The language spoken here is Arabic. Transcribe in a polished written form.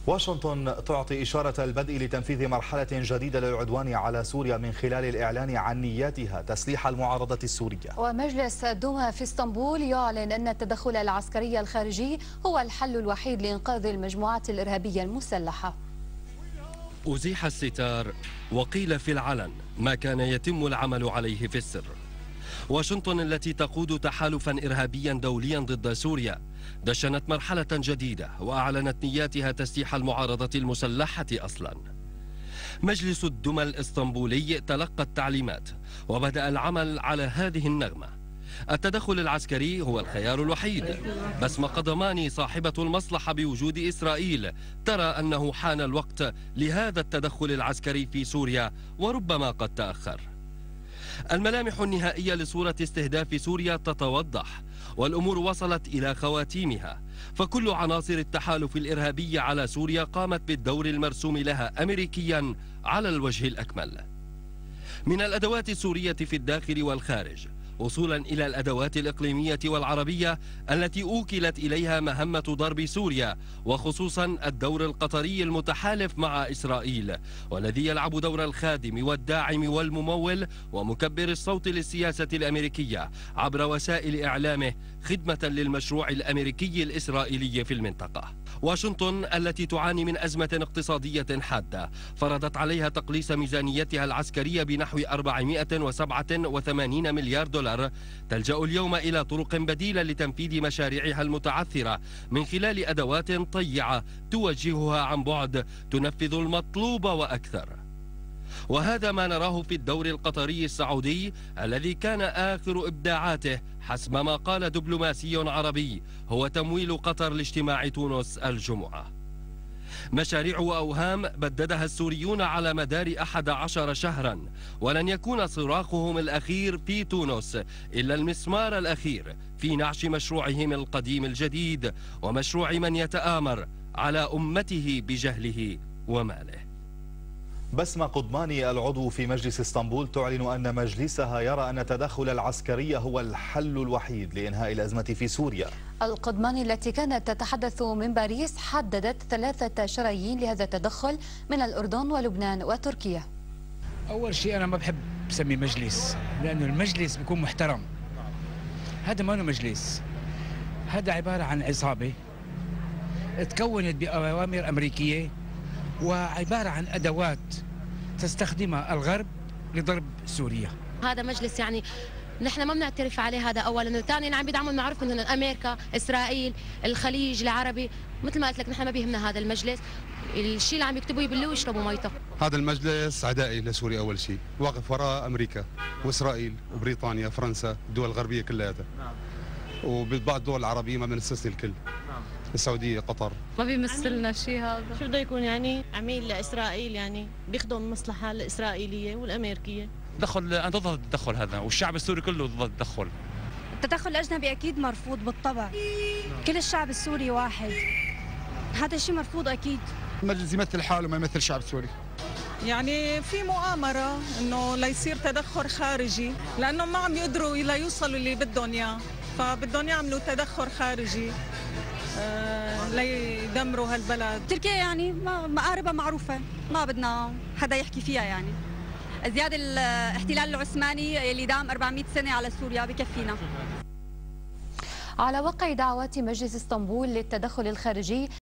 واشنطن تعطي إشارة البدء لتنفيذ مرحلة جديدة للعدوان على سوريا من خلال الإعلان عن نياتها تسليح المعارضة السورية. ومجلس الدوما في اسطنبول يعلن أن التدخل العسكري الخارجي هو الحل الوحيد لإنقاذ المجموعات الإرهابية المسلحة. أزيح الستار وقيل في العلن ما كان يتم العمل عليه في السر. واشنطن التي تقود تحالفا إرهابيا دوليا ضد سوريا دشنت مرحلة جديدة وأعلنت نياتها تسليح المعارضة المسلحة أصلا. مجلس الدوما الإسطنبولي تلقى التعليمات وبدأ العمل على هذه النغمة. التدخل العسكري هو الخيار الوحيد. بسمة قدماني صاحبة المصلحة بوجود إسرائيل ترى أنه حان الوقت لهذا التدخل العسكري في سوريا وربما قد تأخر. الملامح النهائية لصورة استهداف سوريا تتوضح والأمور وصلت إلى خواتيمها، فكل عناصر التحالف الإرهابي على سوريا قامت بالدور المرسوم لها أمريكيا على الوجه الأكمل، من الأدوات السورية في الداخل والخارج وصولا إلى الأدوات الإقليمية والعربية التي أوكلت إليها مهمة ضرب سوريا، وخصوصا الدور القطري المتحالف مع إسرائيل والذي يلعب دور الخادم والداعم والممول ومكبر الصوت للسياسة الأمريكية عبر وسائل إعلامه خدمة للمشروع الأمريكي الإسرائيلي في المنطقة. واشنطن التي تعاني من أزمة اقتصادية حادة فرضت عليها تقليص ميزانيتها العسكرية بنحو 487 مليار دولار، تلجأ اليوم إلى طرق بديلة لتنفيذ مشاريعها المتعثرة من خلال أدوات طيعة توجهها عن بعد تنفذ المطلوب وأكثر. وهذا ما نراه في الدور القطري السعودي الذي كان آخر إبداعاته حسب ما قال دبلوماسي عربي هو تمويل قطر لاجتماع تونس الجمعة. مشاريع وأوهام بددها السوريون على مدار 11 شهرا، ولن يكون صراخهم الأخير في تونس إلا المسمار الأخير في نعش مشروعهم القديم الجديد ومشروع من يتآمر على أمته بجهله وماله. بسمة قدماني العضو في مجلس اسطنبول تعلن أن مجلسها يرى أن التدخل العسكري هو الحل الوحيد لإنهاء الأزمة في سوريا. القدماني التي كانت تتحدث من باريس حددت 3 شرايين لهذا التدخل من الأردن ولبنان وتركيا. أول شيء أنا ما بحب بسمي مجلس لأنه المجلس بيكون محترم. هذا ما هو مجلس، هذا عبارة عن عصابة تكونت بأوامر أمريكية وعبارة عن أدوات تستخدمها الغرب لضرب سوريا. هذا مجلس يعني نحن ما بنعترف عليه، هذا أولا. ثانيا عم بيدعموا المعروف من أمريكا، إسرائيل، الخليج العربي. مثل ما قلت لك نحن ما بيهمنا هذا المجلس، الشيء اللي عم يكتبوا يبلوه ويشربوا ميته. هذا المجلس عدائي لسوريا أول شيء، واقف وراء أمريكا وإسرائيل وبريطانيا فرنسا، الدول الغربية كلها، وبعض الدول العربية ما بنستثني الكل، السعودية، قطر. ما بيمثلنا شيء هذا. شو بده يكون يعني عميل لإسرائيل، يعني بيخدم المصلحة الإسرائيلية والأمريكية. أنا ضد التدخل هذا، والشعب السوري كله ضد التدخل. التدخل الأجنبي أكيد مرفوض بالطبع، كل الشعب السوري واحد، هذا الشيء مرفوض أكيد. المجلس يمثل حاله ما يمثل الشعب السوري. يعني في مؤامرة إنه ليصير تدخل خارجي لأنه ما عم يقدروا يوصلوا اللي بدهم إياه، فبدهم يعملوا تدخل خارجي ليدمروا هالبلد. تركيا يعني مقاربة معروفة، ما بدنا حدا يحكي فيها. يعني زيادة الاحتلال العثماني اللي دام 400 سنة على سوريا بكفينا. على وقع دعوات مجلس اسطنبول للتدخل الخارجي